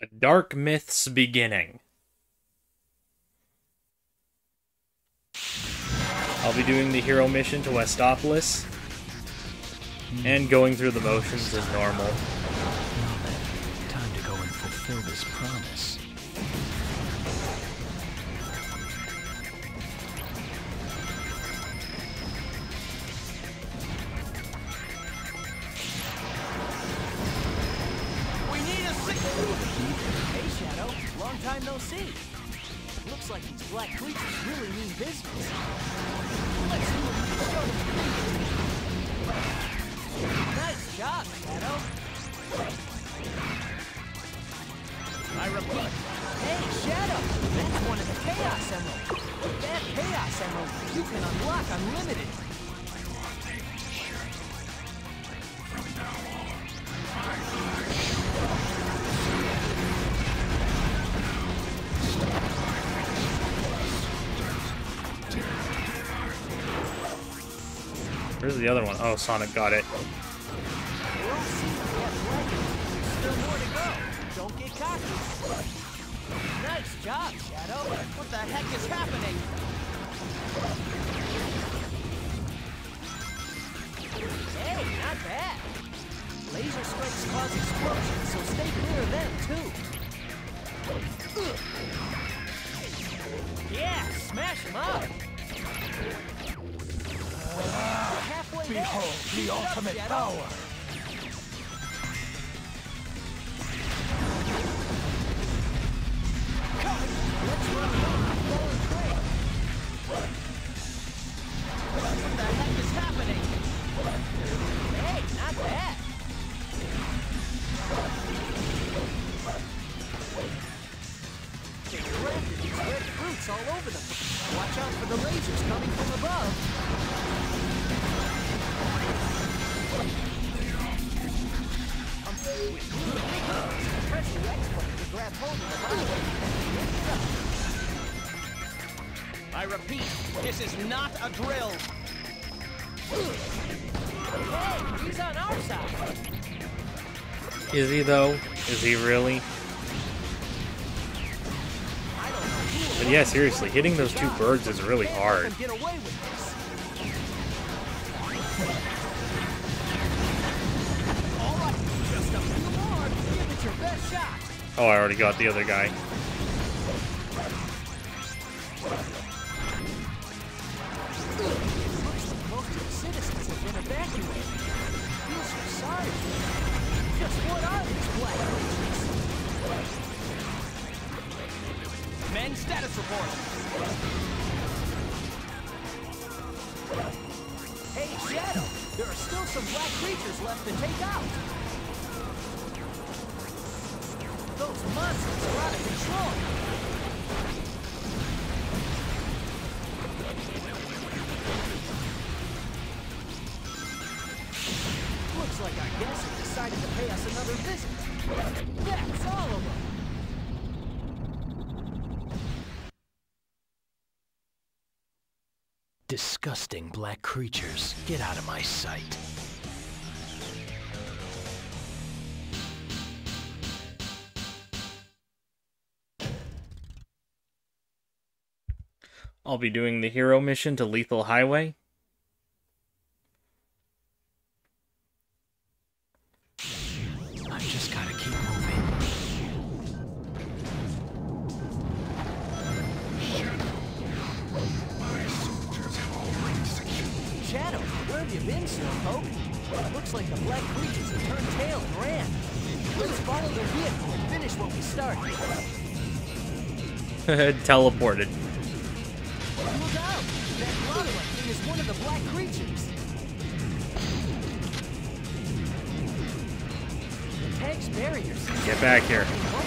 A Dark Myth's Beginning. I'll be doing the hero mission to Westopolis, and going through the motions as normal. Now then, time to go and fulfill this promise. We need a signal! Hey, Shadow. Long time no see. Looks like these black creatures really mean business. Let's see what we can show them. Nice job, Shadow. I repeat. Hey, Shadow. That's one of the Chaos Emeralds. With that Chaos Emerald, you can unlock Unlimited. Where's the other one? Oh, Sonic got it. We'll see if we have legs. Still more to go. Don't get cocky. Nice job, Shadow. What the heck is happening? Hey, not bad. Laser strikes cause explosions, so stay clear of them, too. Yeah, smash them up. Behold the ultimate power! Let's run around going quick. What the heck is happening? Hey, not bad. They grafted these red fruits all over the place. Watch out for the lasers coming from above. Press the X button to grab hold of the bottle. I repeat, this is not a drill. Hey, he's on our side. Is he, though? Is he really? But yeah, seriously, hitting those two birds is really hard. Get away with this. All right, just a few more. Give it your best shot. Oh, I already got the other guy. Looks like most of the citizens have been evacuated. Feel so sorry. Just what are these black creatures? Men, status report. Hey, Shadow, there are still some black creatures left to take out. Those monsters are out of control. Looks like our guests have decided to pay us another visit. That's all of them. Disgusting black creatures, get out of my sight. I'll be doing the hero mission to Lethal Highway. I just gotta keep moving. Shadow, where have you been, Slowpoke? Looks like the black creatures have turned tail and ran. Let's follow their vehicle and finish what we started. Teleported. Look out! That lava thing is one of the black creatures. The tank's barrier seems Get back here.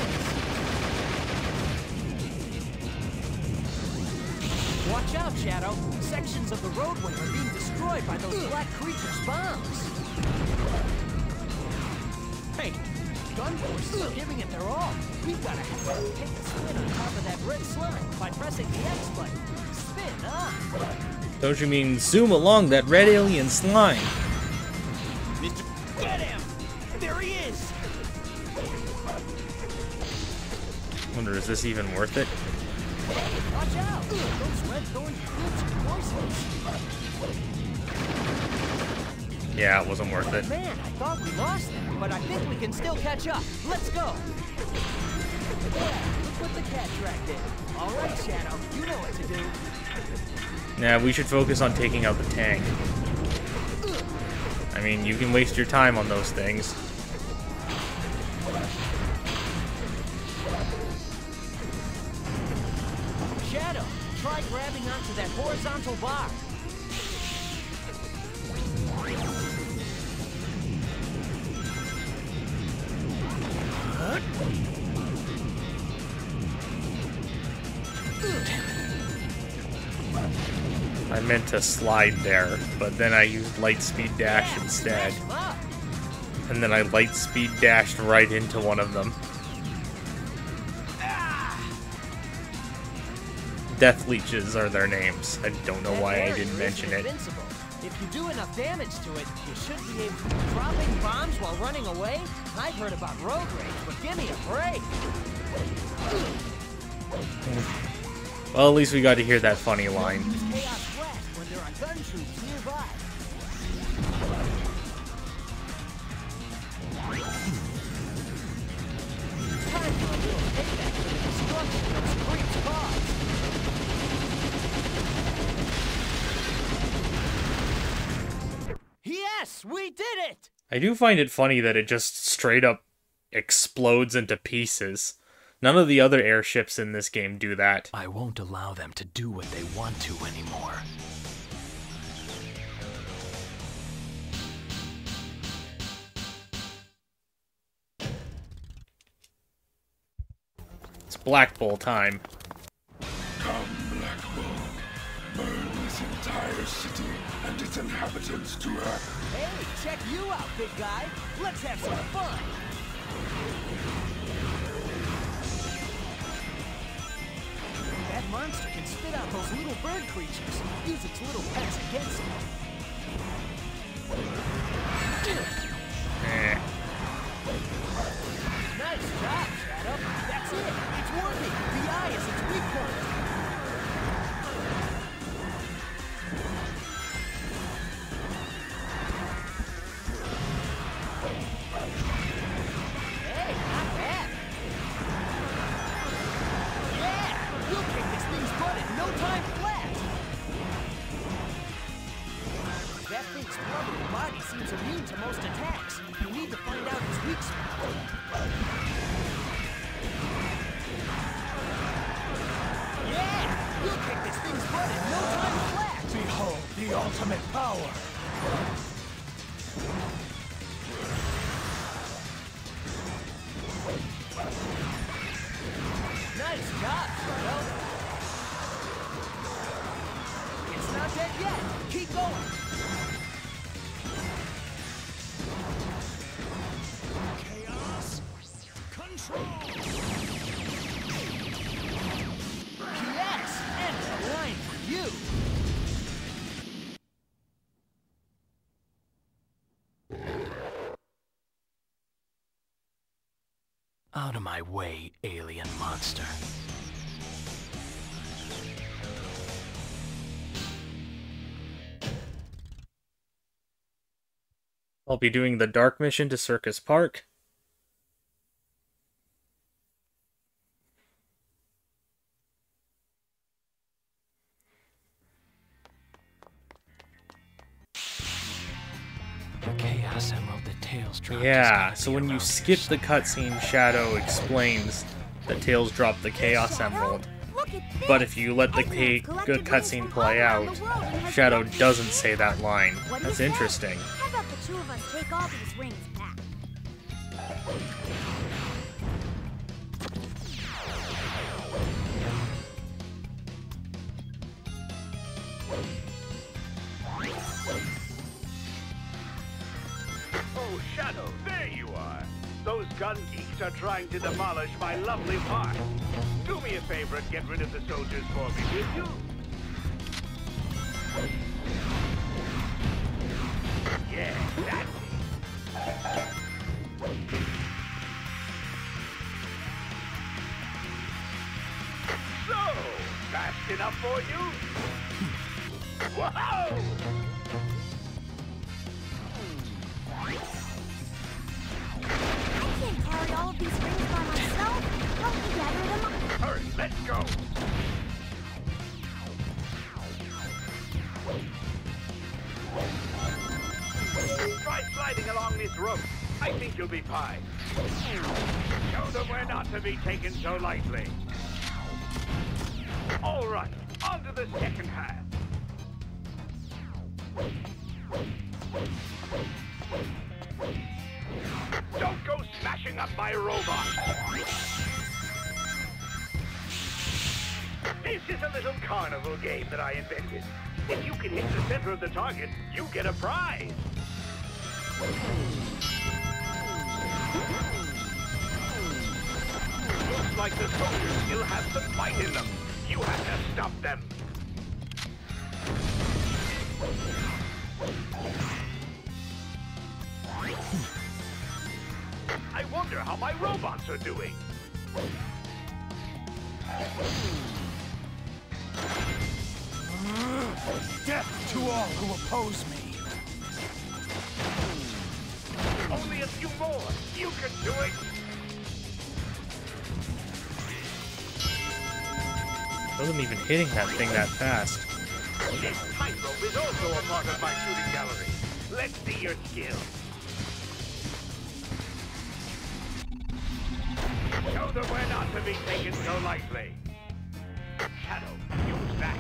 Watch out, Shadow. Sections of the roadway are being destroyed by those black creatures' bombs. Hey, gun forces are giving it their all. We've got to take a spin on top of that red slime by pressing the X button. Spin, huh? Don't you mean zoom along that red alien slime? Mr. Get him! There he is! Wonder, is this even worth it? Watch out! Those red thorns glitch poisonous. Yeah, it wasn't worth it. Man, I thought we lost them, but I think we can still catch up. Let's go! Yeah, look what the cat dragged in. All right, Shadow, you know what to do. Nah, we should focus on taking out the tank. I mean, you can waste your time on those things. Shadow, try grabbing onto that horizontal bar. I meant to slide there, but then I used light speed dash instead. And then I light speed dashed right into one of them. Death leeches are their names. I don't know why I didn't mention it. If you do enough damage to it, you should be able to dropping bombs while running away. I've heard about road rage, but give me a break. Well, at least we got to hear that funny line. Use Chaos Blast when there are gun troops nearby. Time for a little payback for the destruction those creeps caused. Yes, we did it! I do find it funny that it just straight up explodes into pieces. None of the other airships in this game do that. I won't allow them to do what they want to anymore. It's Black Bull time. Come, Black Bull. Burn this entire city and its inhabitants to earth. Hey, check you out, big guy. Let's have some fun. That monster can spit out those little bird creatures. Use its little pets against it. Eh. Nice job, Shadow. That's it. It's working. The eye is its weak point. Hey, not bad. Yeah, you'll kick this thing's butt in no time flat. That thing's blubbery body seems immune to most attacks. You need to find out its weak spot. Yeah, you'll kick this thing's butt in no time flat. Behold the ultimate power. Nice job, Shadow. It's not dead yet. Keep going. Chaos control. Yes, and a line for you. Out of my way, alien monster. I'll be doing the Dark mission to Circus Park. The Chaos Emerald that Tails dropped. Yeah, so when you skip the cutscene, Shadow explains that Tails dropped the Chaos Emerald. But if you let the cutscene play out, Shadow doesn't say that line. That's interesting. How about the two of us take all these rings back? Oh, Shadow, there you are. Those gun geeks are trying to demolish my lovely park. Do me a favor and get rid of the soldiers for me, will you? Yeah, that's it. fast enough for you? Whoa! I can't carry all of these rings by myself. Help me gather them up. Hurry, let's go! Try sliding along this rope. I think you'll be fine. Show them we're not to be taken so lightly. All right, on to the second half. Don't go smashing up my robot. This is a little carnival game that I invented. If you can hit the center of the target, you get a prize. Looks like the soldiers still have some fight in them. You have to stop them. I wonder how my robots are doing. Death to all who oppose me. Only a few more. You can do it. Wasn't even hitting that thing that fast. This tightrope is also a part of my shooting gallery. Let's see your skill. Show them we're not to be taken so lightly. Shadow, use that.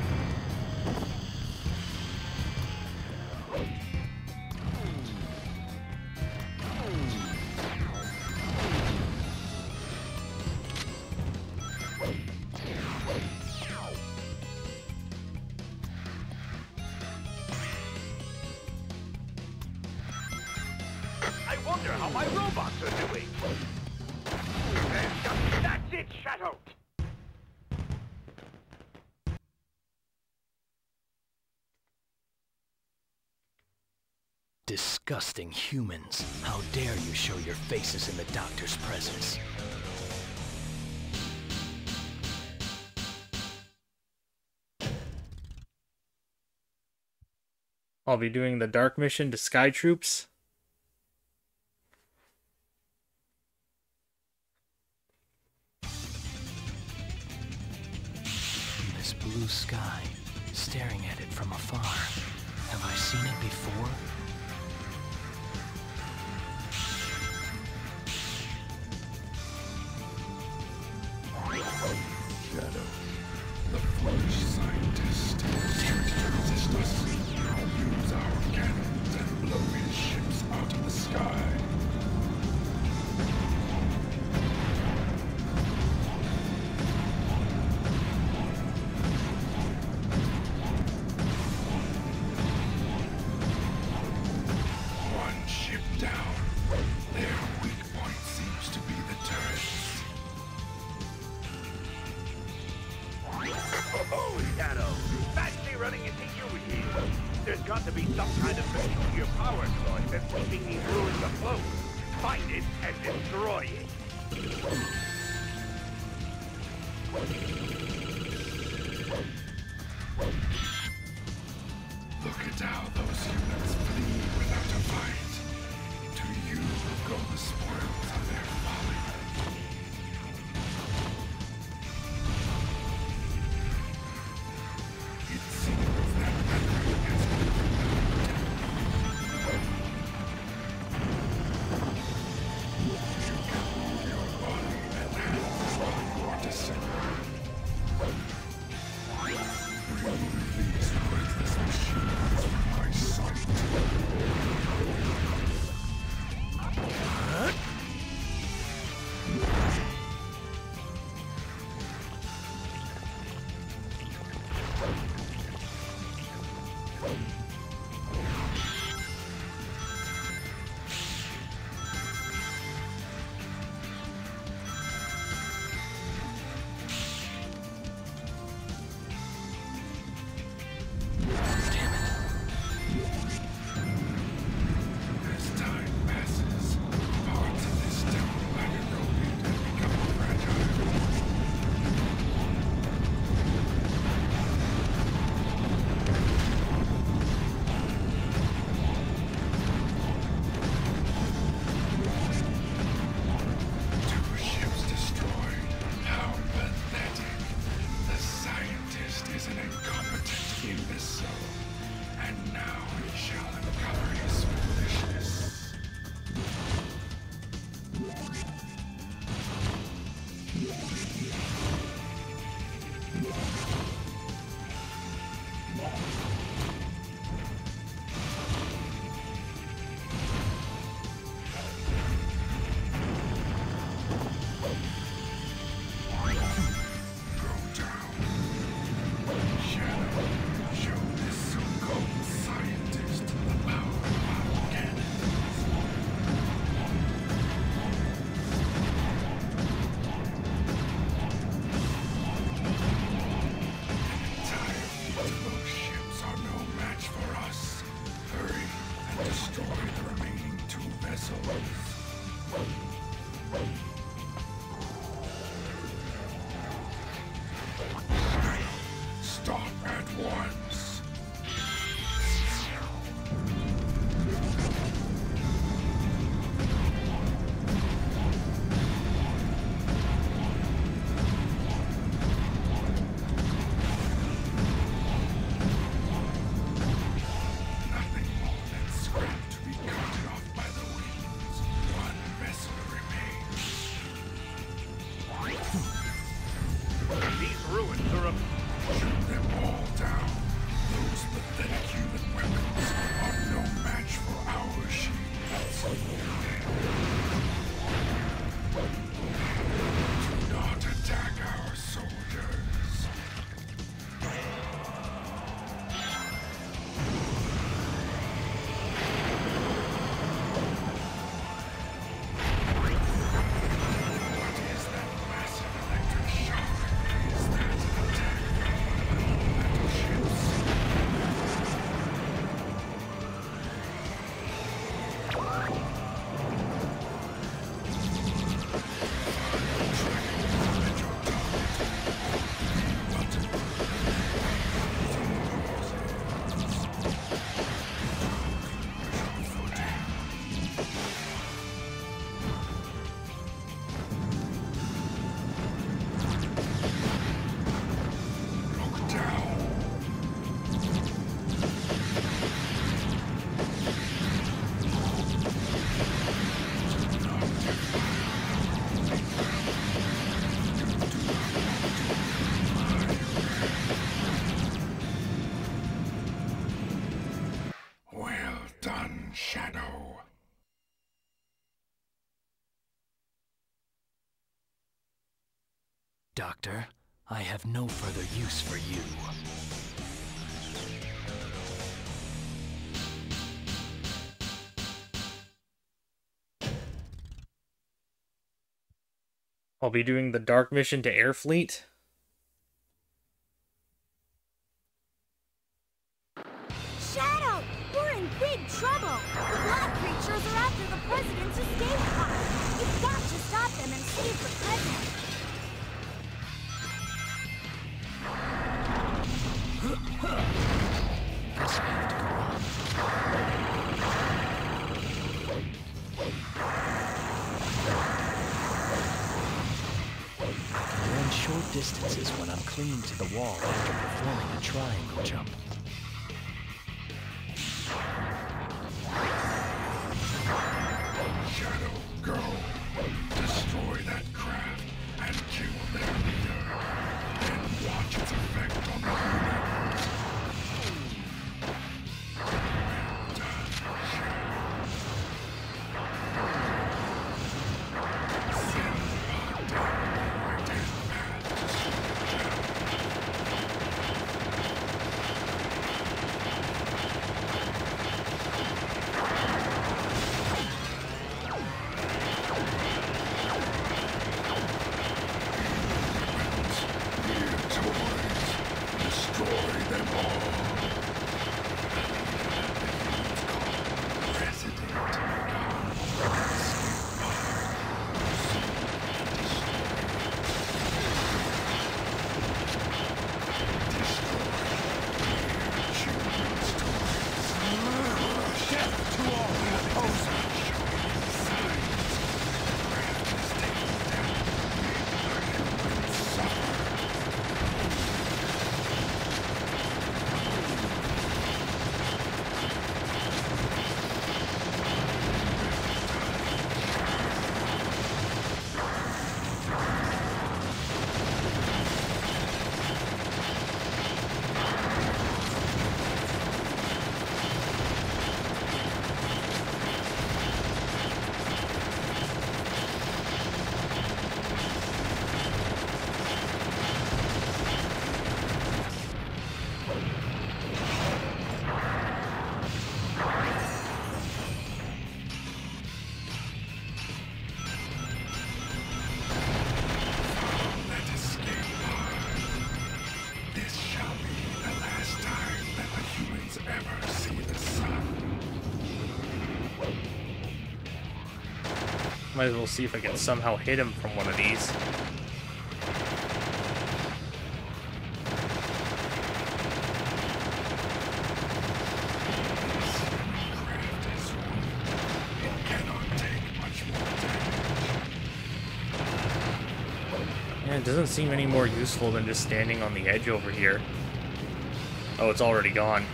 I wonder how my robots are doing. That's it, Shadow. Disgusting humans. How dare you show your faces in the doctor's presence? I'll be doing the dark mission to Sky Troops. This blue sky, staring at it from afar. Have I seen it before? Shadow, the foolish scientist, dared to resist us. Use our cannons and blow his ships out of the sky. One ship down. Their weak point seems to be the turrets. Oh, Shadow. Fancy running into you here. There's got to be some kind of peculiar power source that's keeping these ruins afloat. Find it and destroy it. Look at how those humans flee without a fight. To you go the spoils of their folly. It seems that memory has been removed. You can move your body Stop at once. Nothing more than scrap to be cut off by the winds. One vessel remains. These ruins are a... Shoot them all down. Those pathetic human weapons are no match for our shields. Do not attack our soldiers. What is that massive electric shock? Is that an attack from metal ships? Look down. Well done, Shadow. Doctor, I have no further use for you. I'll be doing the Dark Mission to Airfleet. Shadow! We're in big trouble! The black creatures are after the president's escape pod! You've got to stop them and save the president! Guess I have to go on. I can run short distances when I'm clinging to the wall after performing a triangle jump. Shadow, go. Destroy that craft and kill their leader. Then watch its effect on the humans. Well done, Shadow. Send the pod down the right-hand path to slow down. Might as well see if I can somehow hit him from one of these. Yeah, it doesn't seem any more useful than just standing on the edge over here. Oh, it's already gone.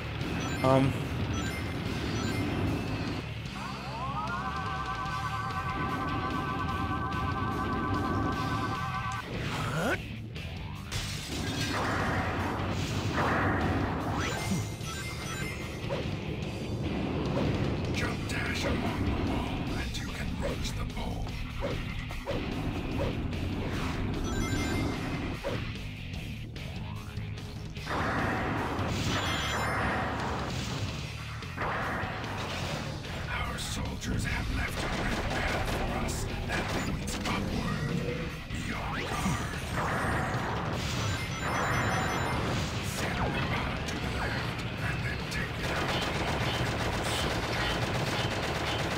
Jump dash along the wall and you can reach the pole. Our soldiers have left a red path for us that leads upward, beyond guard. Send the rod to the left, and then take it out along with those soldiers.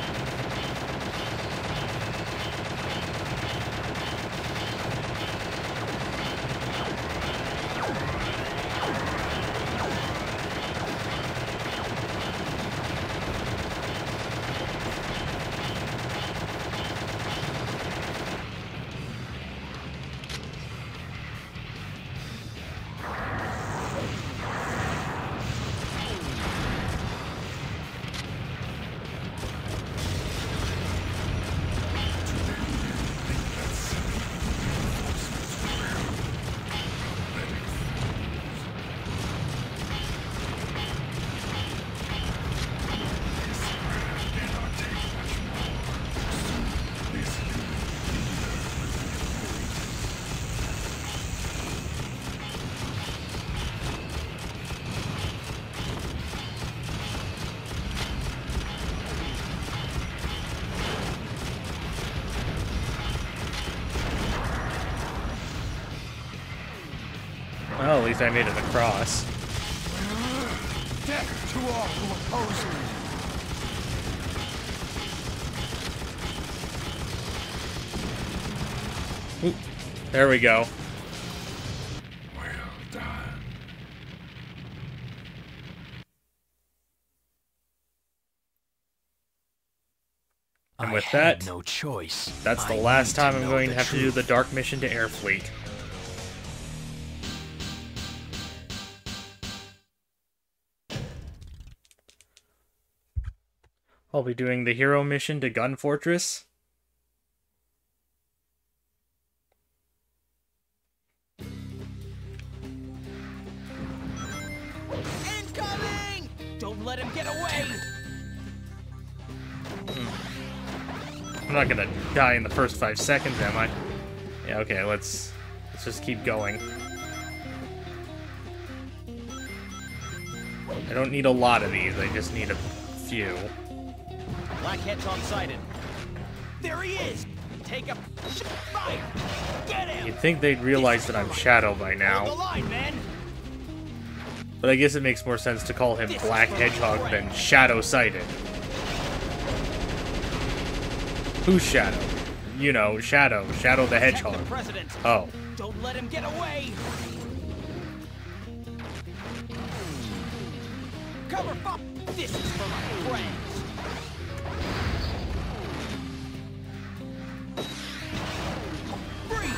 Well, at least I made it across. Death to all who oppose me. Oop, there we go. Well done. And I with had that, no choice. that's the I last need time to I'm know going the to have to do truth. the Dark Mission to Airfleet. I'll be doing the Hero Mission to Gun Fortress. Incoming! Don't let him get away! I'm not gonna die in the first 5 seconds, am I? Yeah, okay, let's just keep going. I don't need a lot of these, I just need a few. Black Hedgehog sighted. There he is! Take a fire! Get him! You'd think they'd realize that I'm Shadow by Hold the now, line, man! but I guess it makes more sense to call him Black Hedgehog than Shadow-sighted. Who's Shadow? You know, Shadow. Shadow the Protect Hedgehog. the president. Oh. Don't let him get away! Cover fire! This is for my friends! Freeze!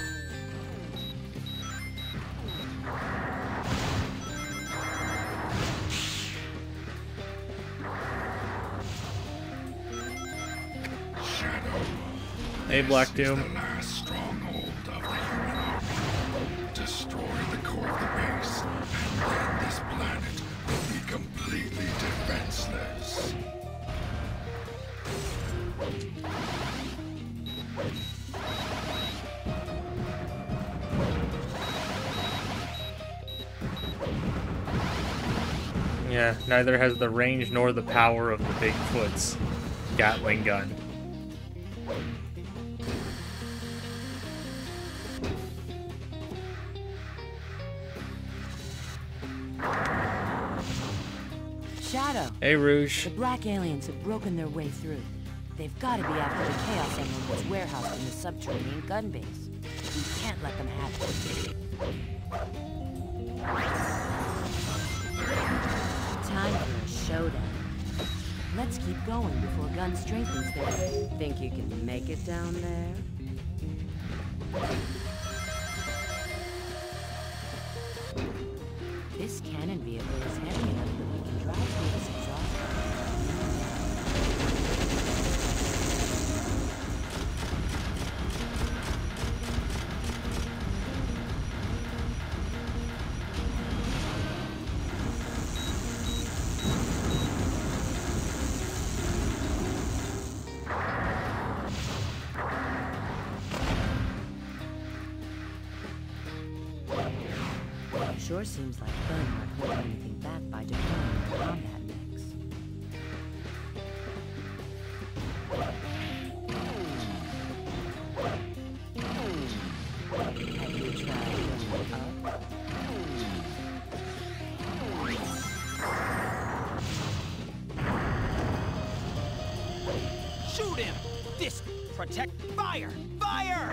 Shadow. Hey, Black This is Doom. the last stronghold of the human army. Destroy the core of the base, and then this planet will be completely defenseless. Yeah, neither has the range nor the power of the Bigfoot's Gatling gun. Shadow. Hey, Rouge. The black aliens have broken their way through. They've got to be after the Chaos Emerald that's warehoused in the subterranean gun base. We can't let them have it. Time for a showdown. Let's keep going before gun strengthens there. Think you can make it down there? This cannon vehicle is heavy enough that we can drive through this exhaust. Sure seems like Bud aren't holding anything back by deploying the combat mix. Have you tried going up? Shoot him! This protect fire! Fire!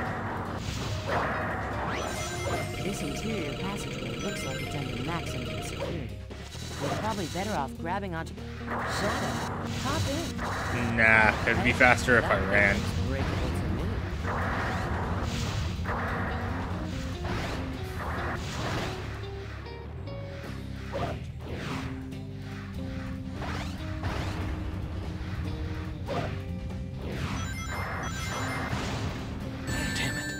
This interior passageway looks like it's under maximum security. We're probably better off grabbing onto... Shadow, hop in. Nah, it'd be faster if I ran. Breakable for me. Damn it.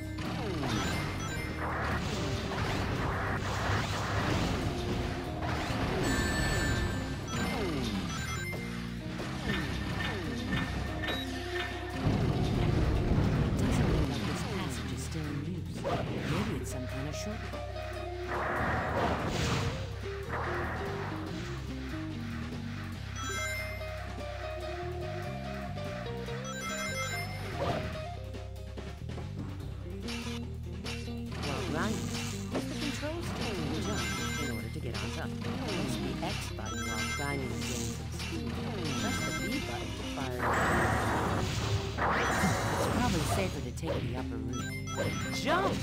Doesn't look like this passage is still in use. Maybe it's some kind of shortcut. While grinding, use the controls stick and jump in order to get on top. Press the X button while grinding and gaining some speed. Press the B button to fire. It's probably safer to take the upper route. Jump!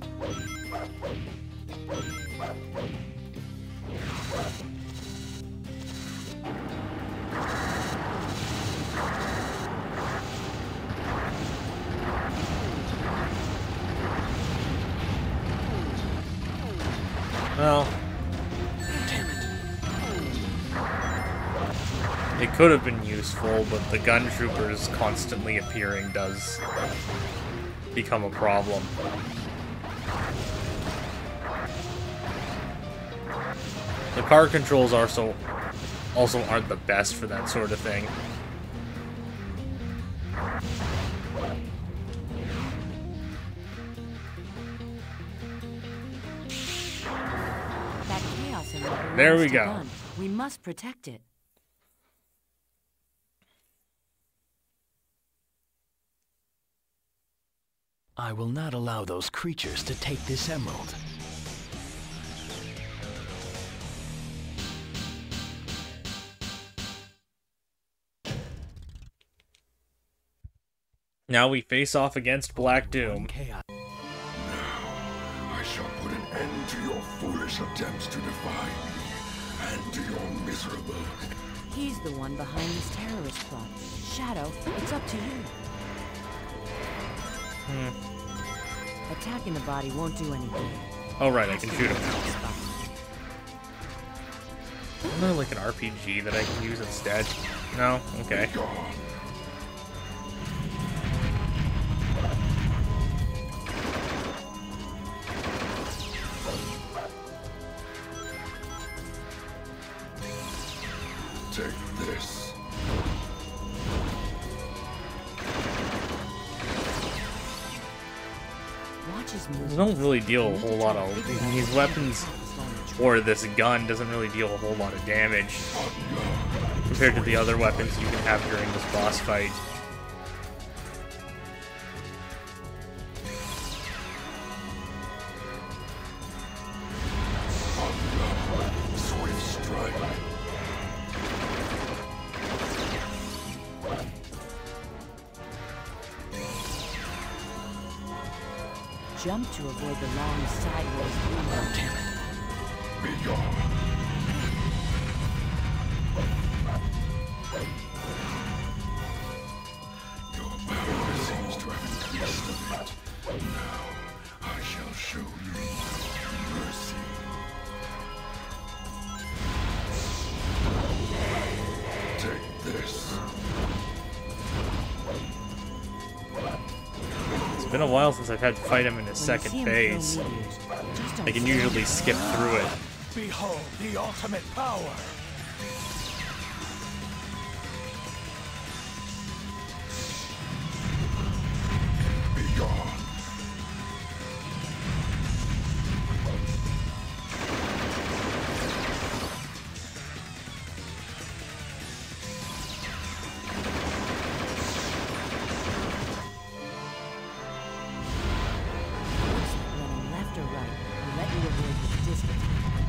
Well, Damn it. it could have been useful, but the gun troopers constantly appearing does become a problem. The car controls also aren't the best for that sort of thing. That chaos in there There we belongs to go. Gun. We must protect it. I will not allow those creatures to take this emerald. Now we face off against Black Doom. Chaos. I shall put an end to your foolish attempts to defy me, and to your miserable... He's the one behind this terrorist plot. Shadow, it's up to you. Attacking the body won't do anything. Oh right, I can shoot him now. Isn't there like an RPG that I can use instead? No? Okay. Gone. Take this. Watch his moves. These don't really deal a whole lot of... These weapons, or this gun, doesn't really deal a whole lot of damage compared to the other weapons you can have during this boss fight. Swift strike. jump to avoid the long sideways movement. Damn it. Be gone. Your power seems to have increased a bit. Now, I shall show you mercy. Take this. It's been a while since I've had to fight him in his second phase. I can usually skip through it. Behold the ultimate power! Be gone. Running left or right will let you avoid the distance.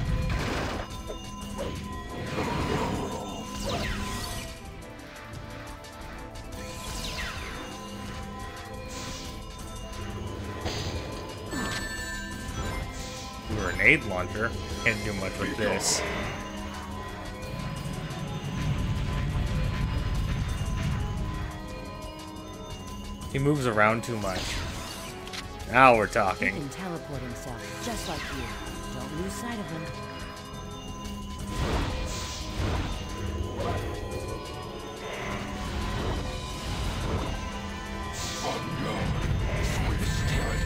Grenade launcher. Can't do much with this. He moves around too much. Now we're He talking. can teleport himself, just like you. Don't lose sight of him. On guard, swift strike.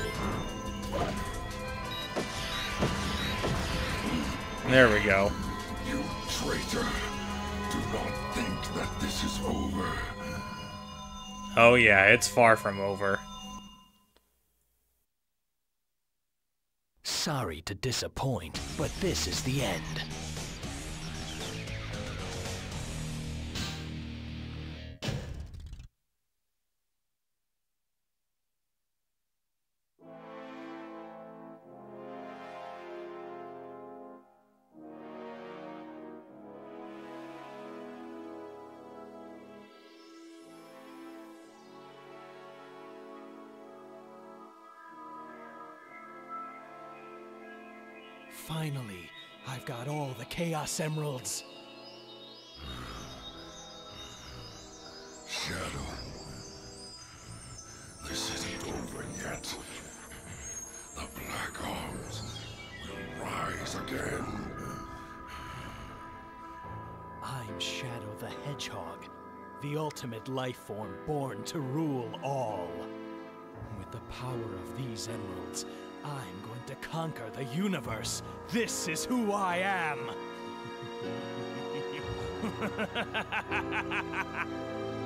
There we go. You traitor. Do not think that this is over. Oh yeah, it's far from over. Sorry to disappoint, but this is the end. Finally, I've got all the Chaos Emeralds. Shadow. This isn't over yet. The Black Arms will rise again. I'm Shadow the Hedgehog, the ultimate life form born to rule all. With the power of these emeralds, I'm going to conquer the universe. This is who I am.